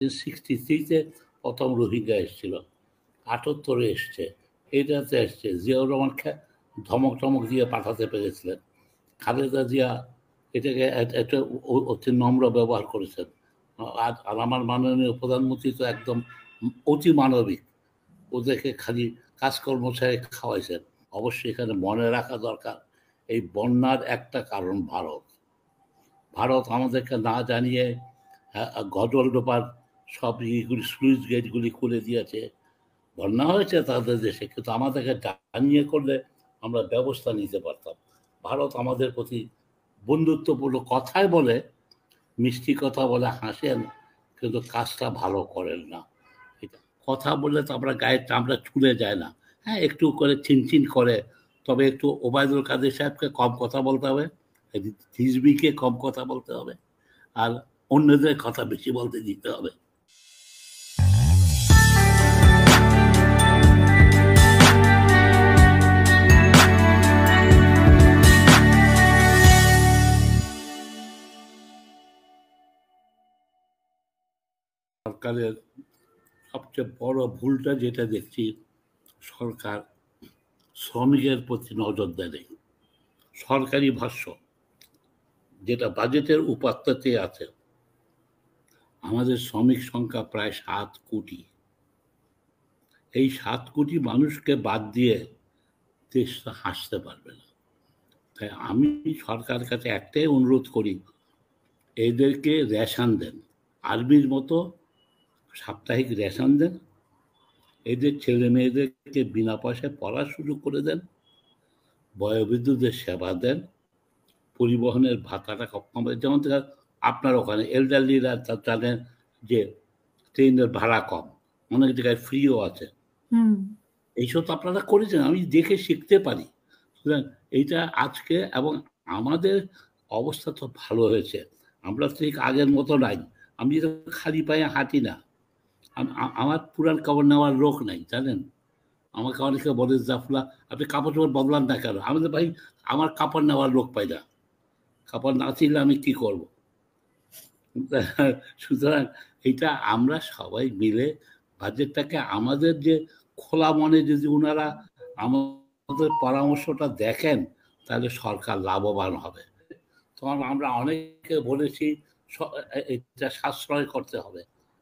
1963-তে প্রথম রোহিঙ্গা এসেছিল, 78-এ এসছে, এটাতে এসছে। জিয়াউর রহমান ধমক টমক দিয়ে পাঠাতে পেরেছিলেন। খালেদা জিয়া এটাকে একটা অতি নম্র ব্যবহার করেছেন। আর আমার মাননীয় প্রধানমন্ত্রী তো একদম অতি মানবিক, ওদেরকে খালি কাজকর্ম ছেড়ে খাওয়াইছেন। অবশ্যই এখানে মনে রাখা দরকার, এই বন্যার একটা কারণ ভারত। ভারত আমাদেরকে না জানিয়ে গজল ডোবার সব ইগুলি স্লুইস গেটগুলি খুলে দিয়েছে। বন্যা হয়েছে তাদের দেশে, কিন্তু আমাদেরকে জানিয়ে করলে আমরা ব্যবস্থা নিতে পারতাম। ভারত আমাদের প্রতি বন্ধুত্বপূর্ণ কথাই বলে, মিষ্টি কথা বলে, হাসেন, কিন্তু কাজটা ভালো করেন না। এটা কথা বললে তো আমরা গায়ের চামড়া ছুলে যায় না, হ্যাঁ একটু করে চিনচিন করে, তবে একটু ওবায়দুল কাদের সাহেবকে কম কথা বলতে হবে, রিজভিকে কম কথা বলতে হবে, আর অন্যদের কথা বেশি বলতে দিতে হবে। সরকারের সবচেয়ে বড় ভুলটা যেটা দেখছি, সরকার শ্রমিকের প্রতি নজর দেয়। সরকারি ভাষ্য যেটা বাজেটের উপাত্ততে আছে, আমাদের শ্রমিক সংখ্যা প্রায় 7 কোটি। এই 7 কোটি মানুষকে বাদ দিয়ে দেশটা হাসতে পারবে না। তাই আমি সরকারের কাছে একটাই অনুরোধ করি, এদেরকে রেশন দেন, আর্মির মতো সাপ্তাহিক রেশন দেন, এদের ছেলে মেয়েদেরকে বিনা পয়সায় পড়ার সুযোগ করে দেন, বয়োবৃদ্ধদের সেবা দেন, পরিবহনের ভাতাটা কম, যেমন আপনার ওখানে এলডারলিরা জানেন যে ট্রেনের ভাড়া কম, অনেক জায়গায় ফ্রিও আছে, এইসব তো আপনারা করেছেন, আমি দেখে শিখতে পারি। সুতরাং এইটা আজকে, এবং আমাদের অবস্থা তো ভালো হয়েছে, আমরা ঠিক আগের মতো নাই। আমি তো খালি পায়ে হাঁটি না, আমার পুরান কাপড় নেওয়ার লোক নাই, জানেন। আমাকে অনেকে বলে, জাফলা আপনি কাপড় চোপড় বদলান না কেন? আমি তো ভাই আমার কাপড় নেওয়ার লোক পাই না, কাপড় না ছিল আমি কি করব? সুতরাং এটা আমরা সবাই মিলে বাজেটটাকে আমাদের যে খোলা মনে যদি ওনারা আমাদের পরামর্শটা দেখেন, তাহলে সরকার লাভবান হবে। তখন আমরা অনেকে বলেছি এটা সাশ্রয় করতে হবে,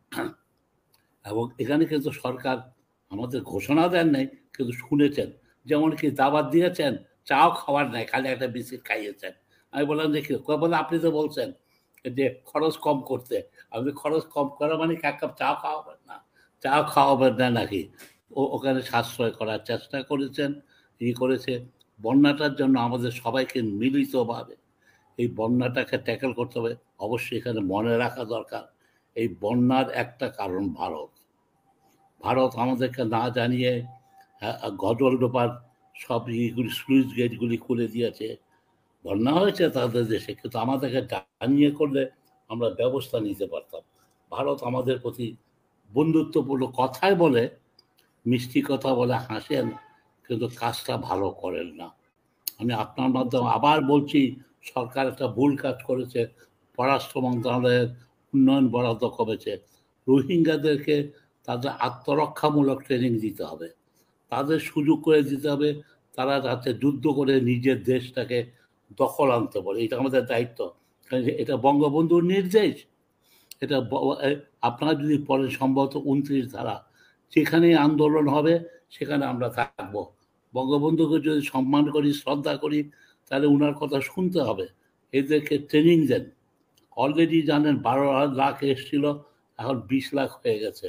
এবং এখানে কিন্তু সরকার আমাদের ঘোষণা দেন নাই, কিন্তু শুনেছেন। যেমন কি দাবাত দিয়েছেন, চাও খাওয়ার নাই, খালি একটা বিস্কিট খাইয়েছেন। আমি বললাম যে কি বলে, আপনি তো বলছেন যে খরচ কম করতে, আপনি খরচ কম করা মানে এক কাপ চা খাওয়াবেন না, চা খাওয়াবেন না নাকি? ওখানে সাশ্রয় করার চেষ্টা করেছেন, করেছে। বন্যাটার জন্য আমাদের সবাইকে মিলিতভাবে এই বন্যাটাকে ট্যাকেল করতে হবে। অবশ্যই এখানে মনে রাখা দরকার, এই বন্যার একটা কারণ ভারত। ভারত আমাদেরকে না জানিয়ে গজল ডোবার সব ইগুলি স্লুইস গেটগুলি খুলে দিয়েছে। বন্যা হয়েছে তাদের দেশে, কিন্তু আমাদেরকে জানিয়ে করলে আমরা ব্যবস্থা নিতে পারতাম। ভারত আমাদের প্রতি বন্ধুত্বপূর্ণ কথাই বলে, মিষ্টি কথা বলে, হাসেন, কিন্তু কাজটা ভালো করেন না। আমি আপনার মাধ্যমে আবার বলছি, সরকার একটা ভুল কাজ করেছে। পররাষ্ট্র মন্ত্রণালয়ের উন্নয়ন বরাদ্দ কমেছে, রোহিঙ্গাদেরকে তাদের আত্মরক্ষামূলক ট্রেনিং দিতে হবে, তাদের সুযোগ করে দিতে হবে, তারা যাতে যুদ্ধ করে নিজের দেশটাকে দখল আনতে পারে। এটা আমাদের দায়িত্ব, কারণ এটা বঙ্গবন্ধুর নির্দেশ। এটা আপনারা যদি পরে সম্ভবত 29 ধারা, যেখানে আন্দোলন হবে সেখানে আমরা থাকবো। বঙ্গবন্ধুকে যদি সম্মান করি, শ্রদ্ধা করি, তাহলে ওনার কথা শুনতে হবে। এদেরকে ট্রেনিং দেন। অলরেডি জানেন 12 লাখ এসেছিল, এখন 20 লাখ হয়ে গেছে।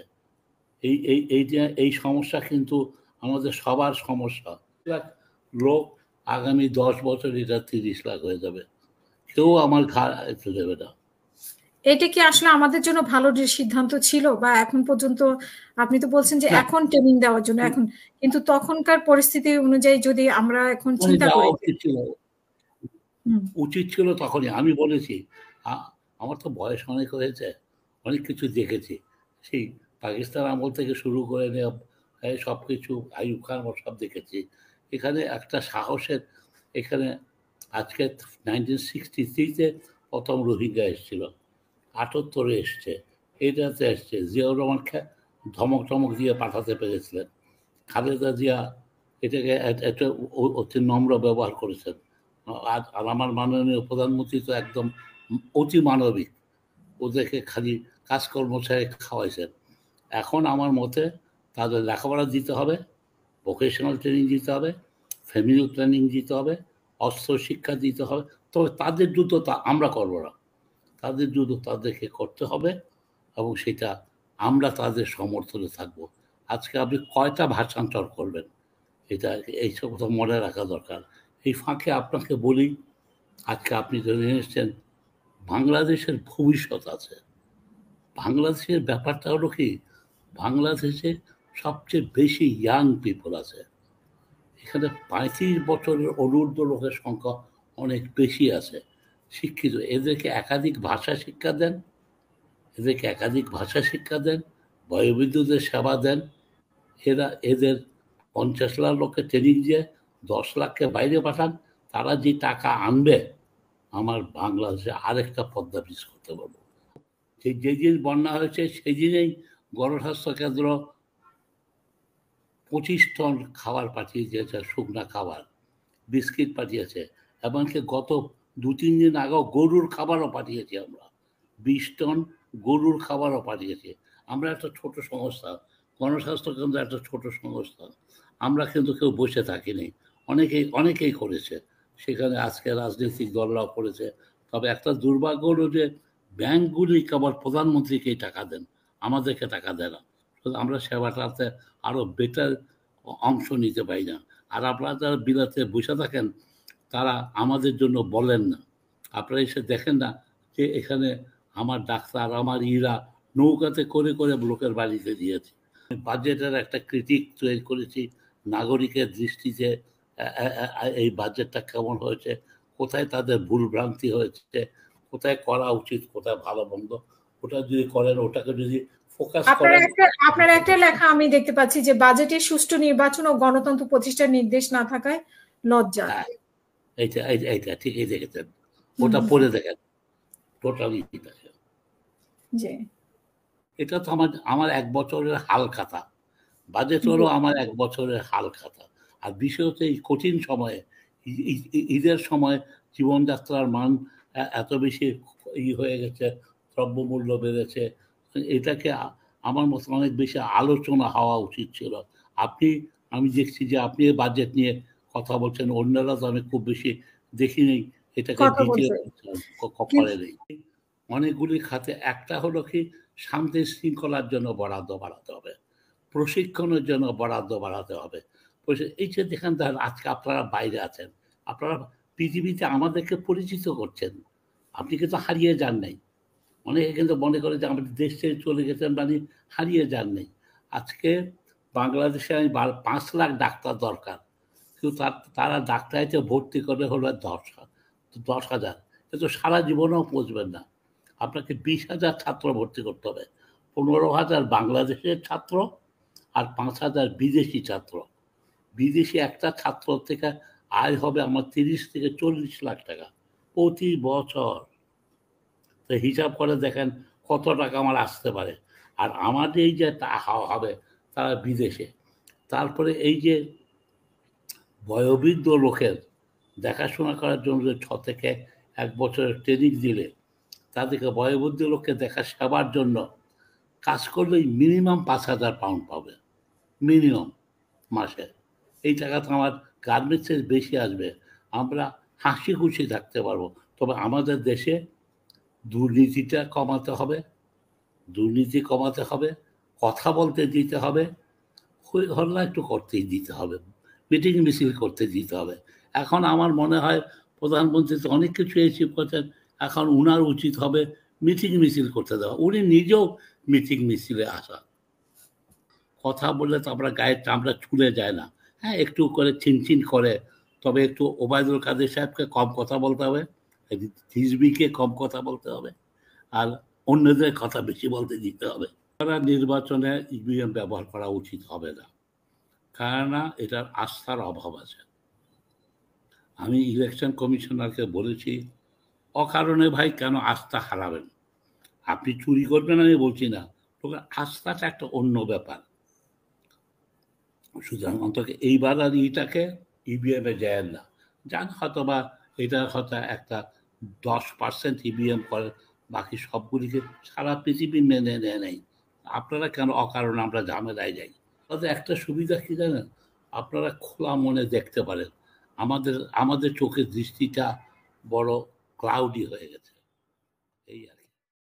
এই সমস্যা কিন্তু আমাদের সবার সমস্যা। লোক আগামী 10 বছর এটা 30 লাখ হয়ে যাবে, কেউ আমার ঘাড়ে দেবে না। এটা কি আসলে আমাদের জন্য ভালো সিদ্ধান্ত ছিল? বা এখন পর্যন্ত আপনি তো বলছেন যে এখন ট্রেনিং দেওয়ার জন্য, এখন কিন্তু তখনকার পরিস্থিতি অনুযায়ী যদি আমরা এখন চিন্তা করি, উচিত ছিল তখনই। আমি বলেছি, আমার তো বয়স অনেক হয়েছে, অনেক কিছু দেখেছি, সেই পাকিস্তান আমল থেকে শুরু করে সব কিছু, আইয়ুব খান সব দেখেছি। এখানে একটা সাহসের, এখানে আজকে 1963-তে প্রথম রোহিঙ্গা এসেছিল, 78-এ এসছে, এটাতে এসছে। জিয়াউর রহমান ধমক টমক দিয়ে পাঠাতে পেরেছিলেন। খালেদা জিয়া এটাকে একটা অতি নম্র ব্যবহার করেছেন। আর আমার মাননীয় প্রধানমন্ত্রী তো একদম অতি মানবিক, ওদেরকে খালি কাজকর্ম ছেড়ে খাওয়াইছেন। এখন আমার মতে তাদের লেখাপড়া দিতে হবে, ভোকেশনাল ট্রেনিং দিতে হবে, ফ্যামিলি ট্রেনিং দিতে হবে, অস্ত্র শিক্ষা দিতে হবে। তবে তাদের যুদ্ধ তা আমরা করবো না, তাদের যুদ্ধ তাদেরকে করতে হবে এবং সেটা আমরা তাদের সমর্থনে থাকব। আজকে আপনি কয়টা ভাষান্তর করবেন, এটা এইসব কথা মনে রাখা দরকার। এই ফাঁকে আপনাকে বলি, আজকে আপনি ধরে এসেছেন বাংলাদেশের ভবিষ্যৎ আছে। বাংলাদেশের ব্যাপারটা হলো কি, বাংলাদেশে সবচেয়ে বেশি ইয়াং পিপল আছে। এখানে ৩৫ বছরের অনূর্ধ্ব লোকের সংখ্যা অনেক বেশি আছে শিক্ষিত। এদেরকে একাধিক ভাষা শিক্ষা দেন, এদেরকে একাধিক ভাষা শিক্ষা দেন, বয়োবৃদ্ধদের সেবা দেন। এদের ৫০ লাখ লোককে ট্রেনিং দিয়ে ১০ লাখকে বাইরে পাঠান। তারা যে টাকা আনবে, আমার বাংলাদেশে আরেকটা পদ্মা ব্রিজ করতে পারবো। যেদিন বন্যা হয়েছে সেই দিনেই গণস্বাস্থ্য কেন্দ্র ২৫ টন খাবার পাঠিয়ে দিয়েছে, শুকনা খাবার, বিস্কিট পাঠিয়েছে। এমনকি গত ২-৩ দিন আগেও গরুর খাবারও পাঠিয়েছি আমরা, ২০ টন গরুর খাবারও পাঠিয়েছি। আমরা একটা ছোট সংস্থা, গণস্বাস্থ্য কেন্দ্র একটা ছোট সংস্থা, আমরা কিন্তু কেউ বসে থাকিনি, অনেকেই করেছে। সেখানে আজকে রাজনৈতিক দলরাও করেছে। তবে একটা দুর্ভাগ্য হলো যে ব্যাংকগুলি কেবল প্রধানমন্ত্রীকেই টাকা দেন, আমাদেরকে টাকা দেয় না। আমরা সেবাটাতে আরও বেটার অংশ নিতে পারি না। আর আপনারা যারা বিলাতে বসে থাকেন তারা আমাদের জন্য বলেন না। আপনারা এসে দেখেন না যে এখানে আমার ডাক্তার, আমার ইরা নৌকাতে করে করে লোকের বাড়িতে দিয়েছে। বাজেটের একটা ক্রিটিক তৈরি করেছি, নাগরিকের দৃষ্টিতে এই বাজেটটা কেমন হয়েছে, কোথায় তাদের ভুল ভ্রান্তি হয়েছে, কোথায় করা উচিত, কোথায় ভালো মন্দ, ওটা যদি করেন, ওটাকে যদি ফোকাস করেন। আপনার একটা লেখা আমি দেখতে পাচ্ছি যে বাজেটে সুষ্ঠু নির্বাচন ও গণতন্ত্র প্রতিষ্ঠার নির্দেশ না থাকায় লজ্জা। হ্যাঁ, এইটা ঠিকই দেখেছেন, ওটা পড়ে দেখেন, টোটালি দেখেন। এটা তো আমার ১ বছরের হাল খাতা, বাজেট হলো আমার ১ বছরের হাল খাতা। আর বিষয় হচ্ছে এই কঠিন সময়ে, ঈদের সময় জীবনযাত্রার মান এত বেশি হয়ে গেছে, দ্রব্যমূল্য বেড়েছে, এটাকে আমার মতো অনেক বেশি আলোচনা হওয়া উচিত ছিল। আমি দেখছি যে আপনি বাজেট নিয়ে কথা বলছেন, অন্যরা তো আমি খুব বেশি দেখিনি এটাকে দ্বিতীয় করেনি। অনেকগুলি খাতে একটা হলো কি, শান্তি শৃঙ্খলার জন্য বরাদ্দ বাড়াতে হবে, প্রশিক্ষণের জন্য বরাদ্দ বাড়াতে হবে। এই যে দেখেন, আজকে আপনারা বাইরে আছেন, আপনারা পৃথিবীতে আমাদেরকে পরিচিত করছেন, আপনি কিন্তু হারিয়ে যান নাই। অনেকে কিন্তু মনে করে যে আমাদের দেশ ছেড়ে চলে গেছেন মানে হারিয়ে যান নাই। আজকে বাংলাদেশে ৫ লাখ ডাক্তার দরকার, কিন্তু তারা ডাক্তারিতে ভর্তি করে হলো ১০,০০০। কিন্তু সারা জীবনেও পৌঁছবেন না। আপনাকে ২০,০০০ ছাত্র ভর্তি করতে হবে, ১৫,০০০ বাংলাদেশের ছাত্র আর ৫,০০০ বিদেশি ছাত্র। বিদেশি একটা ছাত্র থেকে আয় হবে আমার ৩০ থেকে ৪০ লাখ টাকা প্রতি বছর। তো হিসাব করে দেখেন কত টাকা আমার আসতে পারে। আর আমাদের এই যে হবে তারা বিদেশে। তারপরে এই যে বয়োবৃদ্ধ লোকের দেখাশোনা করার জন্য ৬ থেকে ১ বছরের ট্রেনিং দিলে, তাদেরকে বয়োবৃদ্ধ লোককে সেবার জন্য কাজ করলেই মিনিমাম ৫,০০০ পাউন্ড পাবে, মিনিমাম মাসে। এই টাকা তো আমার গার্মেন্টসের বেশি আসবে, আমরা হাসি খুশি থাকতে পারবো। তবে আমাদের দেশে দুর্নীতিটা কমাতে হবে, দুর্নীতি কমাতে হবে, কথা বলতে দিতে হবে, হই হল্লা একটু করতেই দিতে হবে, মিটিং মিছিল করতে দিতে হবে। এখন আমার মনে হয় প্রধানমন্ত্রী তো অনেক কিছু অ্যাচিভ করছেন, এখন উনার উচিত হবে মিটিং মিছিল করতে দেওয়া। উনি নিজেও মিটিং মিছিলে আসা, কথা বললে তো আমরা গায়ের চামড়া ছুলে যায় না। হ্যাঁ, একটু করে চিনচিন করে, তবে একটু ওবায়দুল কাদের সাহেবকে কম কথা বলতে হবে, রিজভীকে কম কথা বলতে হবে, আর অন্যদের কথা বেশি বলতে দিতে হবে। তারা নির্বাচনে ইভিএম ব্যবহার করা উচিত হবে না, কেননা এটার আস্থার অভাব আছে। আমি ইলেকশন কমিশনারকে বলেছি, অকারণে ভাই কেন আস্থা হারাবেন, আপনি চুরি করবেন আমি বলছি না, তবে আস্থাটা একটা অন্য ব্যাপার। সুতরাং অন্তত এইবার আর এটাকে ইভিএমে যায় না, যান হয়তো বা এটা হয়তো একটা 10% ইভিএম করে, বাকি সবগুলিকে সারা পৃথিবী মেনে নেয় নাই। আপনারা কেন অকারণে আমরা ঝামেলায় যাই? তাদের একটা সুবিধা কি জানেন, আপনারা খোলা মনে দেখতে পারেন। আমাদের আমাদের চোখের দৃষ্টিটা বড় ক্লাউডি হয়ে গেছে, এই আর কি।